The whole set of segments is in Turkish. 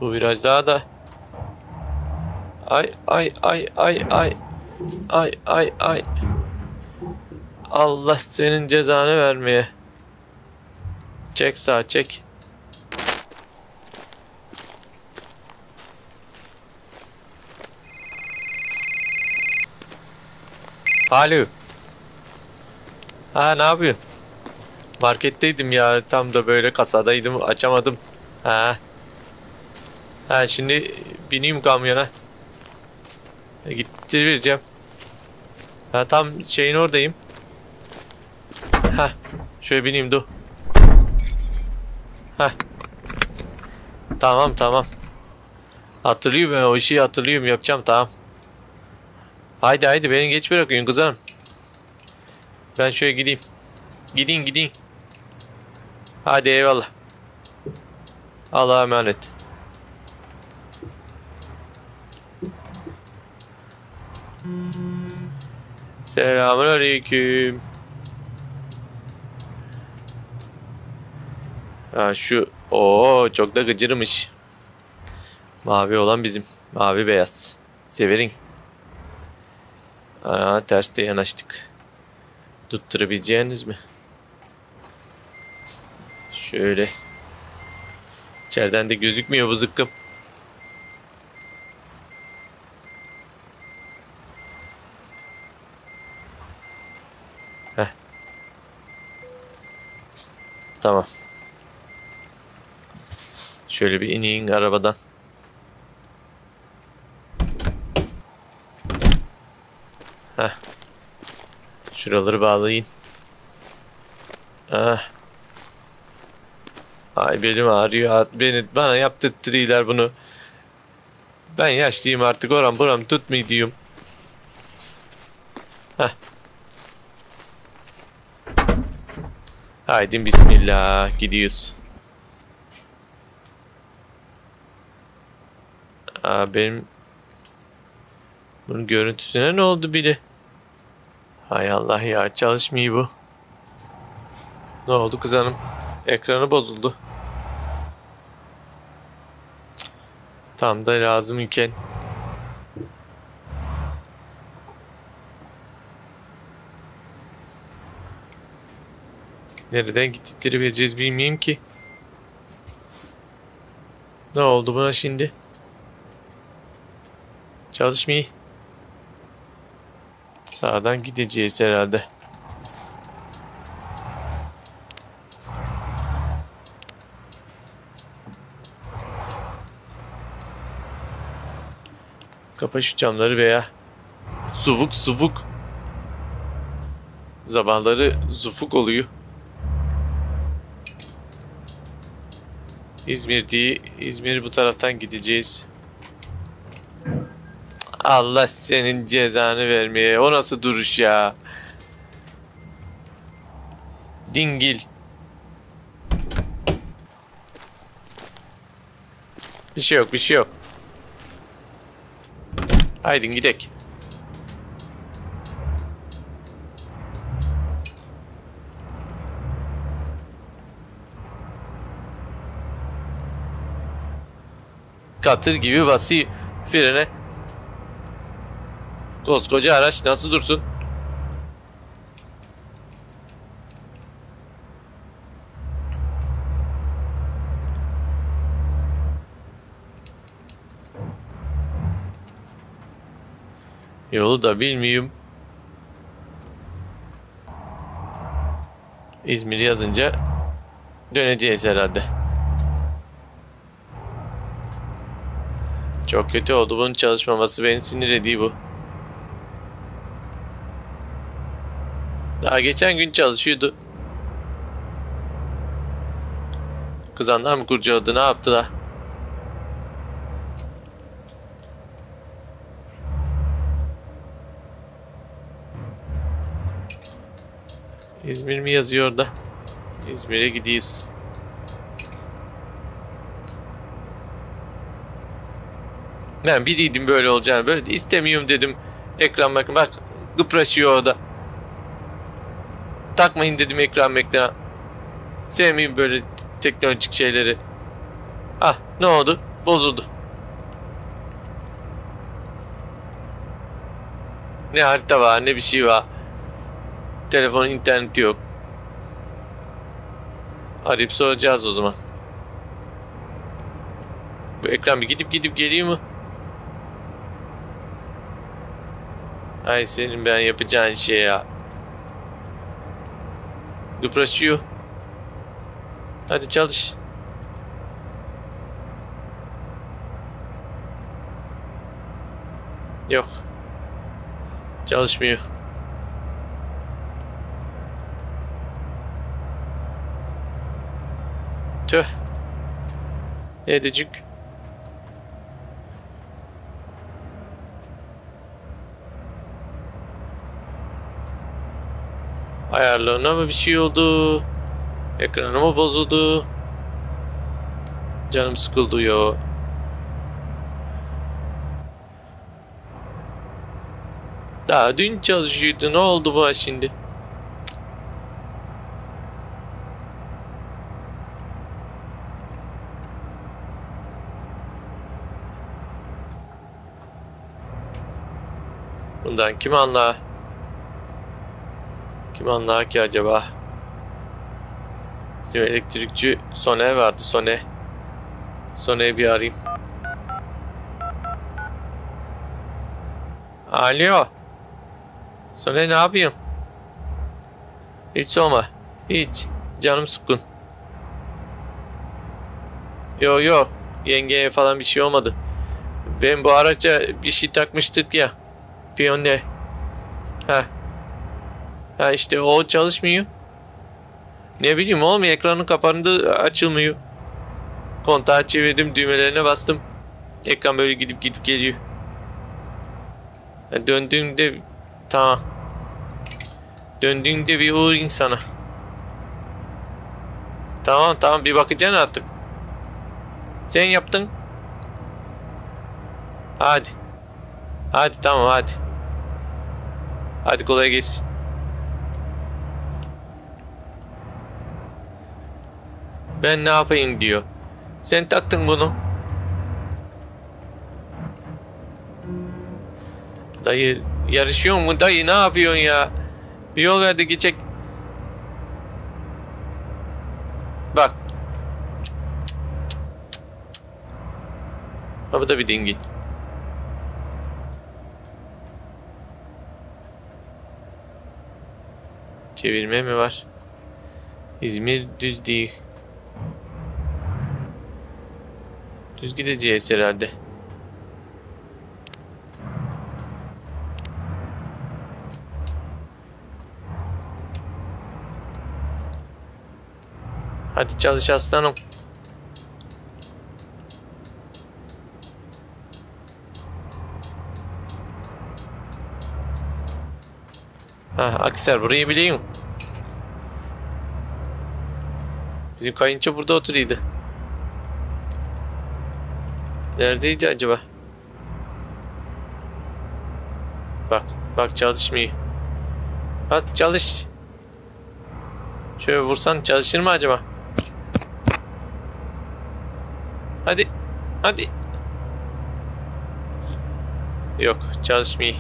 Bu viraj daha da. Ay ay ay ay ay. Ay ay ay. Allah senin cezanı vermeye. Çek sağa çek. Alo. Ha, ne yapıyorsun? Marketteydim ya, tam da böyle kasadaydım, açamadım. Ha. Ha, şimdi bineyim kamyona. Gitti vereceğim. Ha, tam şeyin oradayım. Ha. Şöyle bineyim dur. Ha. Tamam tamam. Hatırlıyorum, ben o işi hatırlıyorum, yapacağım, tamam. Haydi haydi, beni geç bırakın kızım. Ben şöyle gideyim. Gidin. Hadi eyvallah. Allah'a emanet. Selamünaleyküm. Ha şu, çok da gıcırmış. Mavi olan bizim. Mavi beyaz. Severin. Ana, terste yanaştık. Tutturabileceğiniz mi? Şöyle. İçeriden de gözükmüyor bu zıkkım. Heh. Tamam. Şöyle bir ineyim arabadan. Heh. Şuraları bağlayın. Ah. Ay, belim ağrıyor. Bana yaptırtırıyorlar bunu. Ben yaşlıyım artık, oram buram tutmuyor diyorum. Heh. Haydi bismillah, gidiyoruz. Benim bunun görüntüsüne ne oldu bile? Hay Allah ya, çalışmıyor bu. Ne oldu kız hanım? Ekranı bozuldu. Tam da lazım iken. Nereden gittikleri vereceğiz bilmeyeyim ki. Ne oldu buna şimdi? Çalışmıyor. Sağdan gideceğiz herhalde. Kapa şu camları be ya. Suvuk. Sabahları zufuk oluyor. İzmir değil. İzmir bu taraftan gideceğiz. Allah senin cezanı vermeye. O nasıl duruş ya? Dingil. Bir şey yok. Haydi gidek. Katır gibi basıyor frene. Koskoca araç nasıl dursun? Yolu da bilmiyorum. İzmir yazınca döneceğiz herhalde. Çok kötü oldu bunun çalışmaması, beni sinir ediyor bu. Daha geçen gün çalışıyordu. Kızanlar mı kurcaladı, ne yaptı da? İzmir mi yazıyor da? İzmir'e gidiyoruz. Ben biliyordum böyle olacağını. Böyle de istemiyorum dedim. Ekran bak gıpraşıyor orada. Takmayın dedim ekran. Sevmiyorum böyle teknolojik şeyleri. Ah, ne oldu? bozuldu. Ne harita var ne bir şey var. Telefonun interneti yok. Arayıp soracağız o zaman. Bu ekran bir gidip geliyor mu? Ay senin ben yapacağın şey ya. Uğraşıyor. Hadi çalış. Yok. Çalışmıyor. Tüh. Ne edecek? Ayarlarına mı bir şey oldu? Ekranı mı bozuldu? Canım sıkıldı ya. Daha dün çalışıyordu. Ne oldu bu şimdi? Bundan kim anlar? Kim anlar ki acaba? Bizim elektrikçi Sone vardı. Sone'yi bir arayayım. Alo. Sone ne yapıyorsun? Hiç sorma. Hiç. Canım sıkkın. Yok. Yengeye falan bir şey olmadı. Ben bu araca bir şey takmıştık ya. Piyone. Ha işte o çalışmıyor. Ne bileyim oğlum ekranın kapandı açılmıyor. Kontağı çevirdim düğmelerine bastım. Ekran böyle gidip geliyor. Döndüğümde tamam. Döndüğünde bir uğrayayım sana. Tamam bir bakacaksın artık. Sen yaptın. Hadi. Tamam hadi. Hadi kolay gelsin. Ben ne yapayım diyor. Sen taktın bunu. Dayı yarışıyor mu? Dayı ne yapıyorsun ya? Bir yol verdi geçecek. Bak. Ha bu da bir dingil. Çevirme mi var? İzmir düz değil. Düz gideceğiz herhalde. Hadi çalış aslanım. Akser burayı biliyorum. Bizim kayınço burada oturuyordu. Neredeydi acaba? Bak çalışmıyor. Hadi çalış. Şöyle vursan çalışır mı acaba? Hadi. Yok çalışmıyor.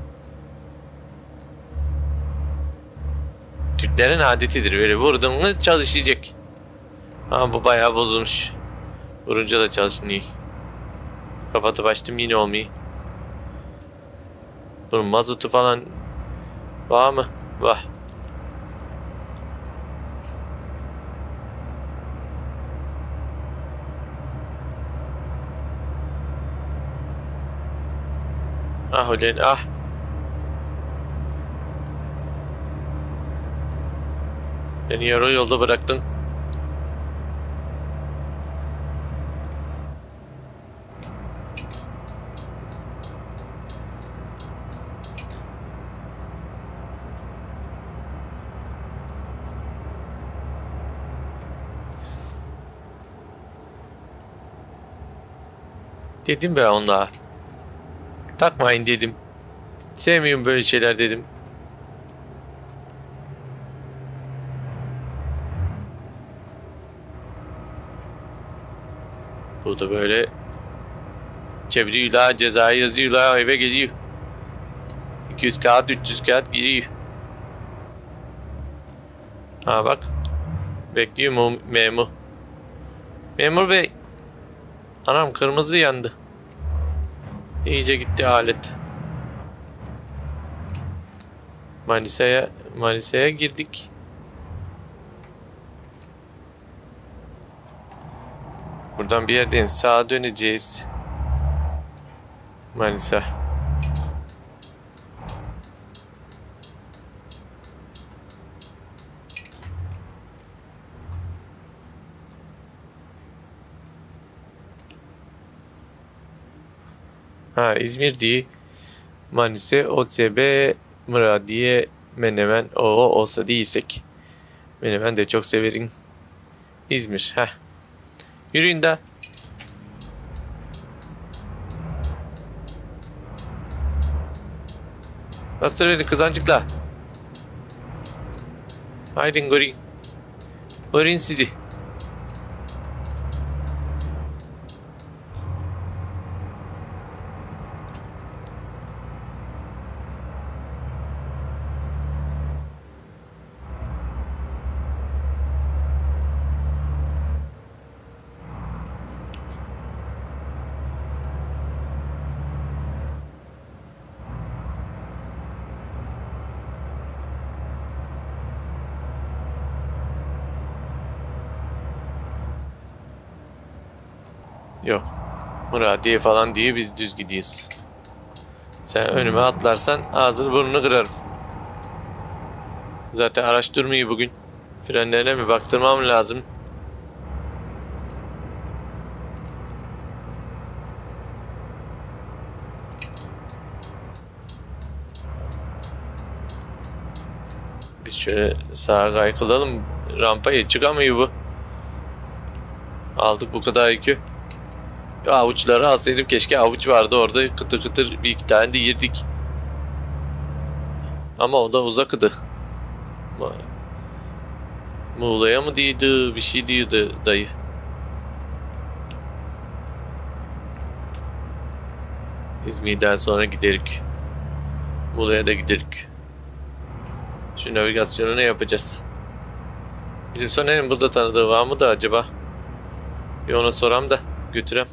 Türklerin adetidir böyle vurdun mu çalışacak. Bu bayağı bozulmuş. Vurunca da çalışmıyor. Kapatıp açtım yine olmuyor. Bunun mazotu falan var mı? Var. Ulan ah. Beni yarı yolda bıraktın. Dedim be onlara. Takmayın dedim. Sevmiyorum böyle şeyler dedim. Bu da böyle Çeviriyorlar, cezayı yazıyorlar, eve geliyor. 200 kağıt, 300 kağıt giriyor. Ha bak. Bekliyor mu memur? Memur bey. Anam kırmızı yandı. İyice gitti alet. Manisa'ya girdik. Buradan bir yerden sağa döneceğiz. Manisa. Ha İzmir diye. Manisa, OTB, Muradiye, Menemen, o olsa değilsek. Menemen de çok severim. İzmir. Heh. Yürüyün de. Bastır beni kızancıkla. Haydi göreyim. Göreyim sizi. Yok. Muradiye falan diye biz düz gidiyoruz. Sen önüme atlarsan ağzını burnunu kırarım. Zaten araç durmuyor bugün. Frenlerine mi baktırmam lazım. Biz şöyle sağa kaykılalım. Rampaya çıkamıyor bu. Aldık bu kadar yükü. Avuçları alsaydım keşke, avuç vardı orada, kıtır kıtır bir iki tane de yedik. Ama o da uzaktı. Muğla'ya mı diyordu, bir şey diyordu dayı. İzmir'den sonra giderik. Muğla'ya da giderik. Şu navigasyonu ne yapacağız? Bizim Soner'in burada tanıdığı var mı da acaba? Bir ona soram da götürem.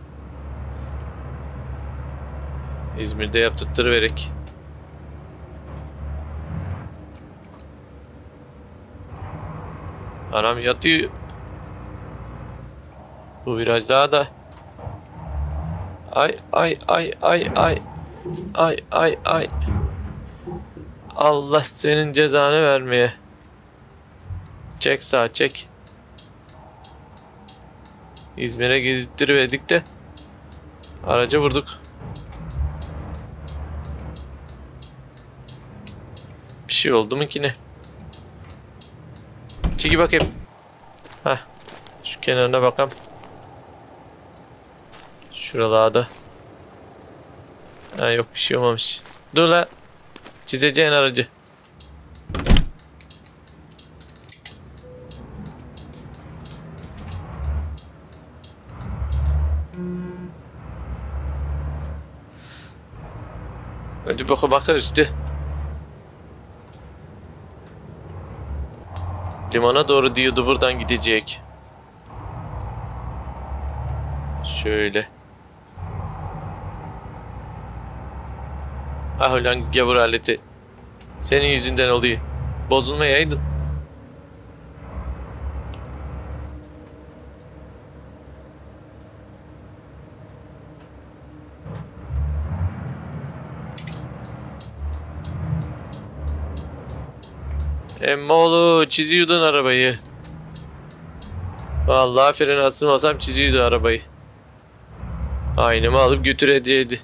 İzmir'de yaptırtırıverek. Anam yatıyor. Bu viraj daha da. Ay ay ay ay ay. Ay ay ay. Allah senin cezanı vermeye. Çek sağa çek. İzmir'e gidip de araca vurduk. Bir şey oldu mu ki ne? Çeki bakayım. Heh. Şu kenarına bakalım. Şuralarda. Ha yok, bir şey olmamış. Dur la. Çizeceğin aracı. Hadi bakar işte. Limana doğru diyordu, buradan gidecek. Şöyle. Ah ulan gavur aleti. Senin yüzünden oluyor. Bozulmayaydın. Emmoğlu çiziyordun arabayı. Vallahi fren asılmasam çiziyordu arabayı. Aynamı alıp götür hediyeydi.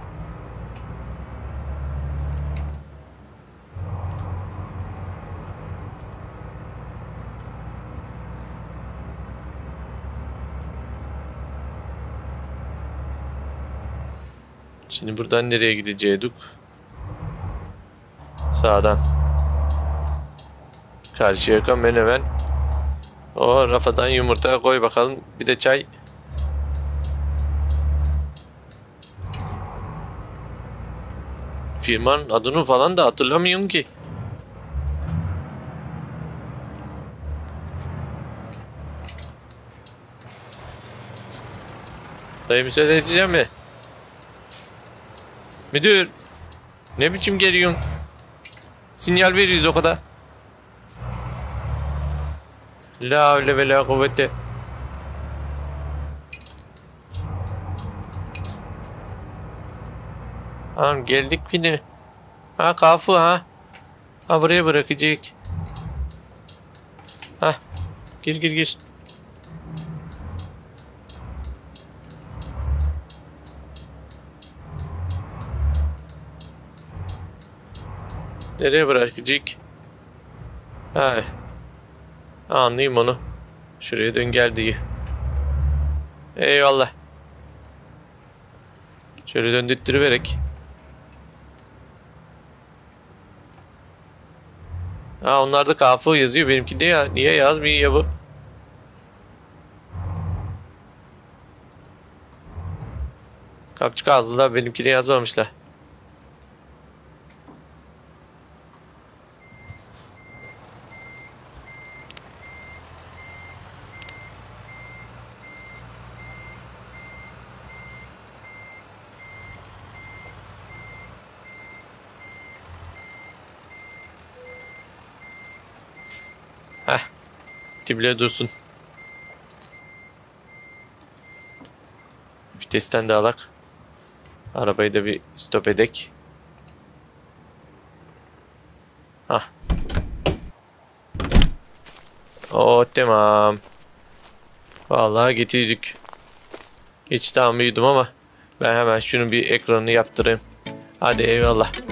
Şimdi buradan nereye gidecektik? Sağdan. Karşıyaka Menemen. O rafadan yumurta koy bakalım. Bir de çay. firmanın adını falan da hatırlamıyorum ki. Dayı müsaade edeceğim mi? Müdür. Ne biçim geliyorsun? Sinyal veriyoruz o kadar. La havle ve la kuvvete. Tamam geldik yine. Ha kapı ha. Ha buraya bırakacak. Ha gir gir gir. Nereye bırakacak? Ha. Anlayayım onu. Şuraya dön gel diye. Eyvallah. Şöyle döndürtürüverek. Ha onlarda kafı yazıyor. Benimki de ya. Niye yazmıyor ya bu? Kapçık ağızlılar benimkini yazmamışlar. Heh. Tible dursun. Vitesten de alak. Arabayı da bir stop edek. Hah. O tamam. Vallahi getirdik. Hiç tahmin ama ben hemen şunun bir ekranını yaptırayım. Hadi eyvallah.